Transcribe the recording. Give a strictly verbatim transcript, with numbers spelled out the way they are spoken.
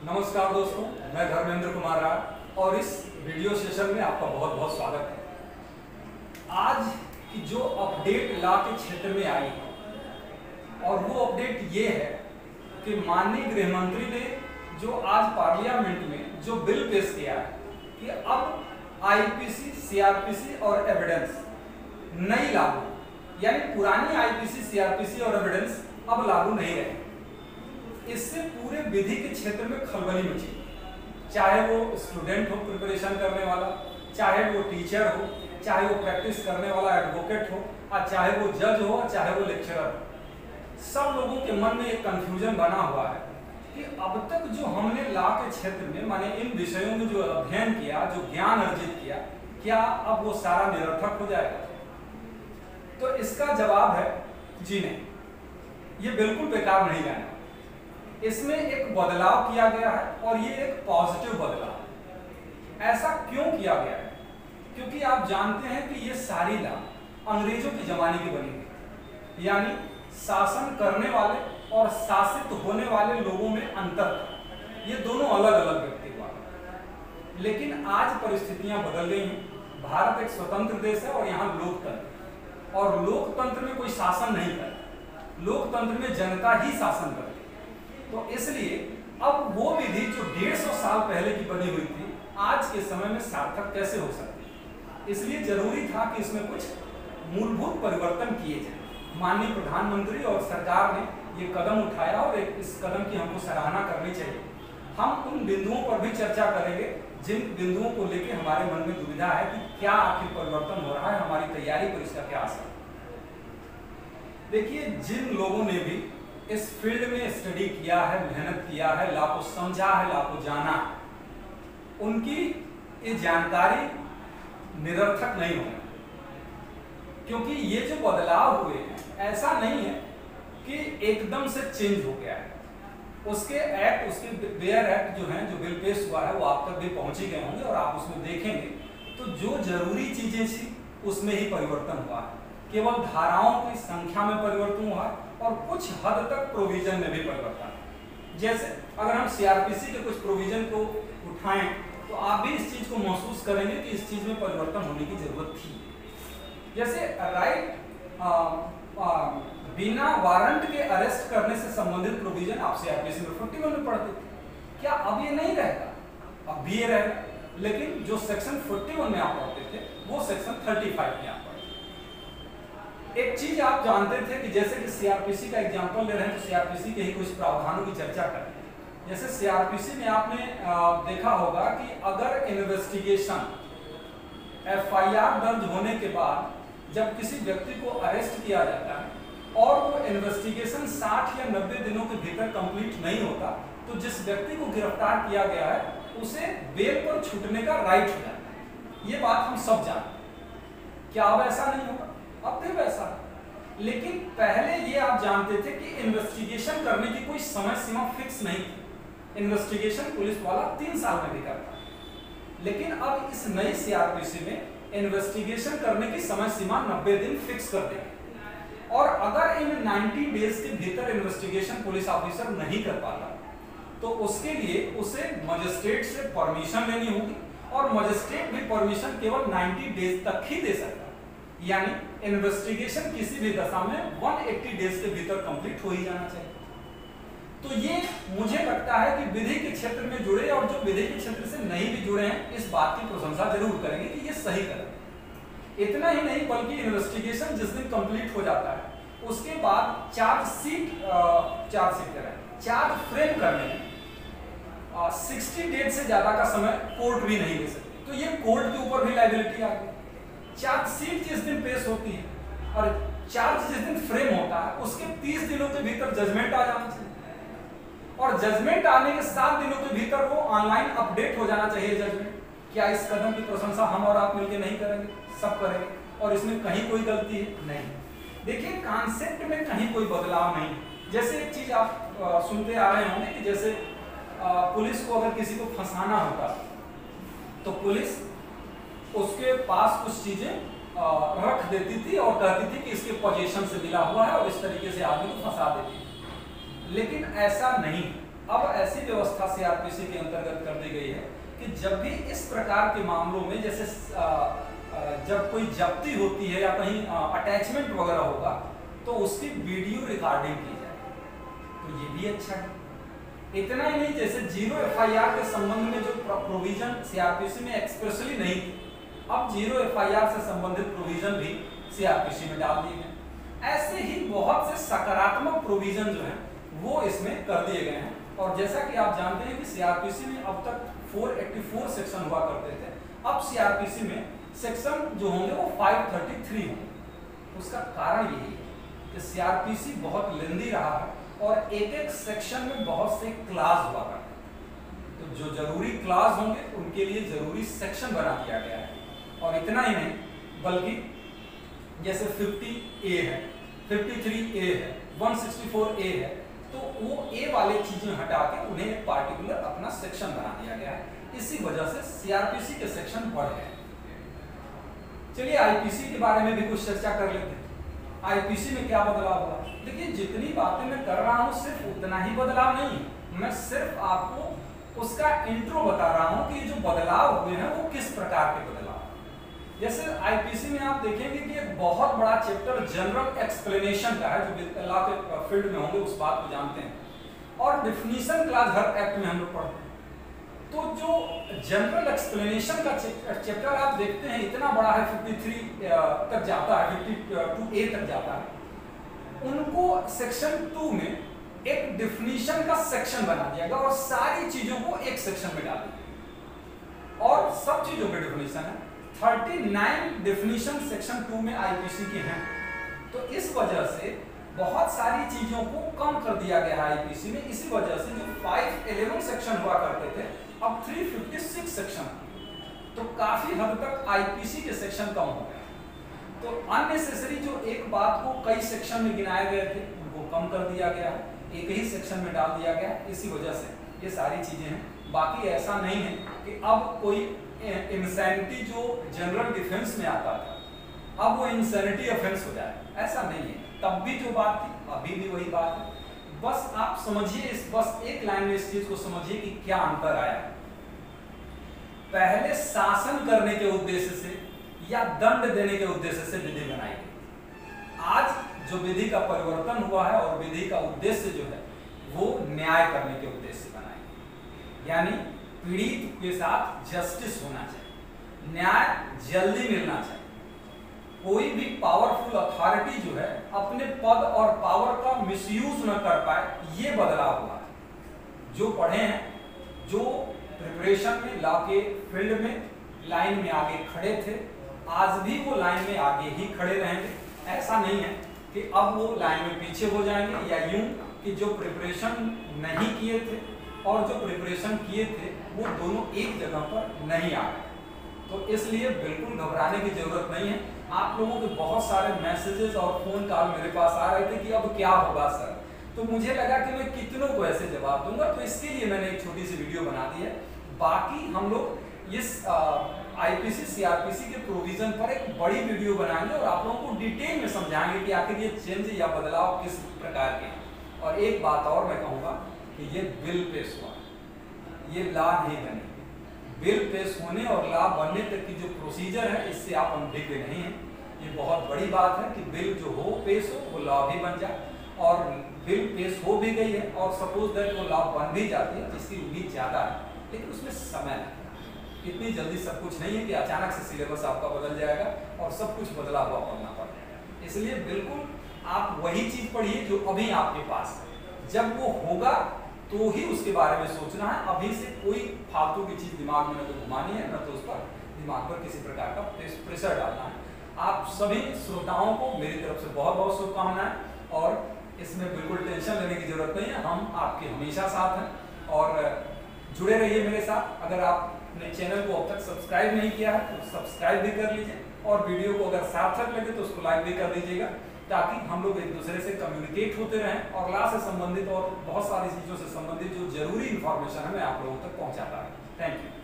नमस्कार दोस्तों, मैं धर्मेंद्र कुमार राय और इस वीडियो सेशन में आपका बहुत बहुत स्वागत है। आज की जो अपडेट लॉ के क्षेत्र में आई है और वो अपडेट ये है कि माननीय गृह मंत्री ने जो आज पार्लियामेंट में जो बिल पेश किया है कि अब आईपीसी, सीआरपीसी और एविडेंस नई लागू, यानी पुरानी आईपीसी, सीआरपीसी और एविडेंस अब लागू नहीं रहे। इससे पूरे विधि के क्षेत्र में खलबली मची, चाहे वो स्टूडेंट हो प्रिपरेशन करने वाला, चाहे वो टीचर हो, चाहे वो प्रैक्टिस करने वाला एडवोकेट हो, और चाहे वो जज हो, चाहे वो लेक्चरर हो। सब लोगों के मन में एक कंफ्यूजन बना हुआ है कि अब तक जो हमने लॉ के क्षेत्र में माने इन विषयों में जो अध्ययन किया, जो ज्ञान अर्जित किया, क्या अब वो सारा निरर्थक हो जाएगा? तो इसका जवाब है जी नहीं, ये बिल्कुल बेकार नहीं जाएगा। इसमें एक बदलाव किया गया है और ये एक पॉजिटिव बदलाव है। ऐसा क्यों किया गया है? क्योंकि आप जानते हैं कि ये सारी लॉ अंग्रेजों के जमाने की बनी थी, यानी शासन करने वाले और शासित होने वाले लोगों में अंतर था। ये दोनों अलग अलग व्यक्ति हुआ। लेकिन आज परिस्थितियां बदल गई हैं। भारत एक स्वतंत्र देश है और यहाँ लोकतंत्र, और लोकतंत्र में कोई शासन नहीं करता, लोकतंत्र में जनता ही शासन करती। तो इसलिए अब वो विधि जो डेढ़ सौ साल पहले की बनी हुई थी, आज के समय में सार्थक कैसे हो सकती? इसलिए जरूरी था कि इसमें कुछ मूलभूत परिवर्तन किए जाए। माननीय प्रधानमंत्री और सरकार ने ये कदम उठाया और एक इस कदम की हमको सराहना करनी चाहिए। हम उन बिंदुओं पर भी चर्चा करेंगे जिन बिंदुओं को लेकर हमारे मन में दुविधा है कि क्या आखिर परिवर्तन हो रहा है, हमारी तैयारी पर इसका क्या असर। देखिए, जिन लोगों ने भी इस फील्ड में स्टडी किया है, मेहनत किया है, लॉ को समझा है, लॉ को जाना है, उनकी ये जानकारी निरर्थक नहीं होगी। क्योंकि ये जो बदलाव हुए हैं, ऐसा नहीं है कि एकदम से चेंज हो गया है। उसके एक्ट, उसके बेयर एक्ट जो हैं, जो बिल पेश हुआ है, वो आप तक भी पहुंच ही गए होंगे और आप उसमें देखेंगे तो जो जरूरी चीजें थी उसमें ही परिवर्तन हुआ है। केवल धाराओं की संख्या में परिवर्तन हुआ और कुछ हद तक प्रोविजन में भी परिवर्तन। जैसे अगर हम सीआरपीसी के कुछ प्रोविजन को उठाएं तो आप भी इस चीज को महसूस करेंगे कि इस चीज में परिवर्तन होने की जरूरत थी। जैसे राइट बिना वारंट के अरेस्ट करने से संबंधित प्रोविजन आप सीआरपीसी में इकतालीस में पढ़ते थे। क्या अब ये नहीं रहेगा? अब भी ये रहेगा, लेकिन जो सेक्शन इकतालीस में आप पढ़ते थे वो सेक्शन पैंतीस में आप पढ़ते। एक चीज आप जानते थे कि जैसे कि सीआरपीसी का एग्जांपल ले रहे हैं तो सीआरपीसी के ही कुछ प्रावधानों की चर्चा करें। जैसे सीआरपीसी में आपने देखा होगा कि अगर इन्वेस्टिगेशन एफआईआर दर्ज होने के बाद जब किसी व्यक्ति को अरेस्ट किया जाता है और वो इन्वेस्टिगेशन साठ या नब्बे दिनों के भीतर कंप्लीट नहीं होता, तो जिस व्यक्ति को गिरफ्तार किया गया है उसे बेल पर छूटने का राइट हो जाता है। ये बात हम सब जानते हैं। क्या अब ऐसा नहीं होगा? अब भी वैसा है। लेकिन पहले ये आप जानते थे कि इन्वेस्टिगेशन करने की कोई समय सीमा फिक्स नहीं थी। इन्वेस्टिगेशन पुलिस वाला तीन साल में भी करता है। लेकिन अब इस नई सीआरपीसी में इन्वेस्टिगेशन करने की समय सीमा नब्बे दिन फिक्स कर देंगे, और अगर इन नब्बे डेज के भीतर इन्वेस्टिगेशन पुलिस ऑफिसर नहीं कर पाता तो उसके लिए उसे मजिस्ट्रेट से परमिशन लेनी होगी, और मजिस्ट्रेट भी परमिशन केवल नब्बे डेज तक ही दे सकता है। यानी इन्वेस्टिगेशन किसी भी दशा में एक सौ अस्सी डेज के भीतर कंप्लीट हो ही जाना चाहिए। तो ये मुझे लगता है कि विधि के क्षेत्र में जुड़े और जो विधि के क्षेत्र से नहीं भी जुड़े हैं, इस बात की प्रशंसा जरूर करेंगे कि ये सही करेंगे। इतना ही नहीं, बल्कि इन्वेस्टिगेशन जिस दिन कंप्लीट हो जाता है उसके बाद चार्जशीट चार्जशीट करें चार्ज फ्रेम करने में साठ डेज से ज्यादा का समय कोर्ट भी नहीं ले सकती। तो ये कोर्ट के ऊपर भी लायबिलिटी आ गई। चार्जशीट जिस दिन पेश होती है और चार्ज जिस दिन फ्रेम होता है उसके तीस दिनों के भीतर जजमेंट आ जाना चाहिए, और जजमेंट आने के सात दिनों के भीतर वो ऑनलाइन अपडेट हो जाना चाहिए जजमेंट। क्या इस कदम की प्रशंसा हम और आप मिलकर नहीं करेंगे? सब करेंगे, और इसमें कहीं कोई गलती है नहीं। देखिए, कॉन्सेप्ट में कहीं कोई बदलाव नहीं। जैसे एक चीज आप आ, सुनते आ रहे होंगे कि जैसे आ, पुलिस को अगर किसी को फंसाना होता तो पुलिस उसके पास कुछ चीजें रख देती थी और कहती थी कि इसके पोजीशन से मिला हुआ है और इस तरीके से आदमी को फंसा देती थी। लेकिन ऐसा नहीं। अब ऐसी व्यवस्था सीआरपीसी के अंतर्गत कर दी गई है कि जब भी इस प्रकार के मामलों में, जैसे आ, आ, जब कोई जब्ती होती है या कहीं अटैचमेंट वगैरह होगा, तो उसकी वीडियो रिकॉर्डिंग की जाए, तो ये भी अच्छा है। इतना ही नहीं, जैसे जीरो एफआईआर के संबंध में जो प्रोविजन सीआरपीसी में एक्सप्रेसली नहीं थी, अब जीरो एफआईआर से संबंधित प्रोविजन भी सीआरपीसी में डाल दिए गए। ऐसे ही बहुत से सकारात्मक प्रोविजन जो हैं वो इसमें कर दिए गए हैं। और जैसा कि आप जानते हैं कि सीआरपीसी में अब तक चार सौ चौरासी सेक्शन हुआ करते थे, अब सीआरपीसी में सेक्शन जो होंगे वो पाँच सौ तैंतीस होंगे। उसका कारण यही है कि सीआरपीसी बहुत लेंदी रहा है और एक एक सेक्शन में बहुत से क्लास हुआ करते हैं, तो जो जरूरी क्लास होंगे उनके लिए जरूरी सेक्शन बना दिया गया है। और इतना ही नहीं, बल्कि जैसे पचास ए है, तिरेपन ए है, एक सौ चौंसठ ए है, तो वो ए वाले चीजें हटा के उन्हें एक पार्टिकुलर अपना सेक्शन बना दिया गया है। इसी वजह से सीआरपीसी के सेक्शन बढ़ गए। चलिए आईपीसी के बारे में भी कुछ चर्चा कर लेते हैं। आईपीसी में क्या बदलाव हुआ? देखिए, जितनी बातें मैं कर रहा हूँ सिर्फ उतना ही बदलाव नहीं, मैं सिर्फ आपको उसका इंट्रो बता रहा हूँ कि जो बदलाव हुए हैं वो किस प्रकार के बदलाव। जैसे आईपीसी में आप देखेंगे कि एक बहुत बड़ा चैप्टर जनरल एक्सप्लेनेशन का है, जो लॉ के फील्ड में होंगे उस बात को जानते हैं, और डिफिनीशन क्लास हर एक्ट में हम लोग पढ़ते हैं। तो जो जनरल एक्सप्लेनेशन का चैप्टर आप देखते हैं इतना बड़ा है, तिरेपन तक जाता है, बावन ए तक जाता है, उनको सेक्शन टू में एक डिफिनीशन का सेक्शन बना दिया गया और सारी चीजों को एक सेक्शन में डाल दिया, और सब चीजों के डिफिनीशन है। उनतालीस डिफिनीशन सेक्शन टू में आईपीसी के हैं, तो इस वजह से बहुत सारी चीजों को कम कर दिया गया है आईपीसी में। इसी वजह से जो पाँच सौ ग्यारह सेक्शन हुआ करते थे, अब तीन सौ छप्पन सेक्शन, तो काफी हद तक आईपीसी के सेक्शन कम हो गए। तो अननेसेसरी जो एक बात को कई सेक्शन में गिनाए गए थे उनको कम कर दिया गया है, एक ही सेक्शन में डाल दिया गया। इसी वजह से ये सारी चीजें हैं। बाकी ऐसा नहीं है कि अब कोई इंसैनिटी जो जनरल डिफेंस में आता था अब वो इंसैनिटी ऑफेंस हो जाए, ऐसा नहीं है। तब भी जो बात थी अभी भी वही बात है। बस आप समझिए, इस बस एक लाइन में इस चीज को समझिए कि क्या अंतर आया। पहले शासन करने के उद्देश्य से या दंड देने के उद्देश्य से विधि बनाई गई। आज जो विधि का परिवर्तन हुआ है और विधि का उद्देश्य जो है वो न्याय करने के उद्देश्य से बनाई गई, यानी पीड़ित के साथ जस्टिस होना चाहिए, न्याय जल्दी मिलना चाहिए। कोई भी पावरफुल अथॉरिटी जो है अपने पद और पावर का मिसयूज न कर पाए, ये बदलाव हुआ है। जो पढ़े हैं, जो प्रिपरेशन में लॉ के फील्ड में लाइन में आगे खड़े थे, आज भी वो लाइन में आगे ही खड़े रहेंगे। ऐसा नहीं है कि अब वो लाइन में पीछे हो जाएंगे, या यूं कि जो प्रिपरेशन नहीं किए थे और जो प्रिपरेशन किए थे वो दोनों एक जगह पर नहीं आ गए। तो इसलिए बिल्कुल घबराने की जरूरत नहीं है। आप लोगों के बहुत सारे मैसेजेस और फोन कॉल मेरे पास आ रहे थे कि अब क्या होगा सर, तो मुझे लगा कि मैं कितनों को ऐसे जवाब दूंगा, तो इसके लिए मैंने एक छोटी सी वीडियो बना दी है। बाकी हम लोग इस आईपीसी सीआरपीसी के प्रोविजन पर एक बड़ी वीडियो बनाएंगे और आप लोगों को डिटेल में समझाएंगे कि आखिर ये चेंज या बदलाव किस प्रकार के हैं। और एक बात और मैं कहूँगा कि ये बिल पेश हुआ, ये लॉ नहीं बने। बिल पेश होने और लॉ बनने तक की जो प्रोसीजर है, इससे आप अनभिज्ञ नहीं हैं। ये बहुत बड़ी बात है कि बिल जो हो पेश हो वो लॉ भी बन जाए, और बिल पेश हो भी गई है और सपोज दैट वो लॉ बन भी जाती है, जिसकी उम्मीद ज़्यादा है, लेकिन उसमें समय लगता है। इतनी जल्दी सब कुछ नहीं है कि अचानक से सिलेबस आपका बदल जाएगा और सब कुछ बदला हुआ पढ़ना पड़ जाएगा। इसलिए बिल्कुल आप वही चीज़ पढ़िए जो अभी आपके पास है। जब वो होगा तो ही उसके बारे में सोचना है। अभी से कोई फालतू की चीज़ दिमाग में न तो घुमानी है, न तो उस पर दिमाग पर किसी प्रकार का प्रेशर डालना है। आप सभी श्रोताओं को मेरी तरफ से बहुत बहुत शुभकामनाएं, और इसमें बिल्कुल टेंशन लेने की जरूरत नहीं है। हम आपके हमेशा साथ हैं और जुड़े रहिए मेरे साथ। अगर आपने चैनल को अब तक सब्सक्राइब नहीं किया है तो सब्सक्राइब भी कर लीजिए, और वीडियो को अगर सार्थक लगे तो उसको लाइक भी कर दीजिएगा, ताकि हम लोग एक दूसरे से कम्युनिकेट होते रहें और लॉ से संबंधित और बहुत सारी चीज़ों से संबंधित जो जरूरी इन्फॉर्मेशन है मैं आप लोगों तक पहुंचाता है। Thank you.